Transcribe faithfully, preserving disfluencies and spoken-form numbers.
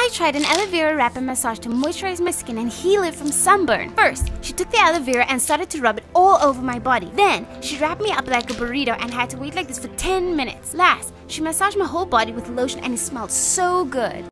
I tried an aloe vera wrap and massage to moisturize my skin and heal it from sunburn. First, she took the aloe vera and started to rub it all over my body. Then, she wrapped me up like a burrito and had to wait like this for ten minutes. Last, she massaged my whole body with lotion and it smelled so good.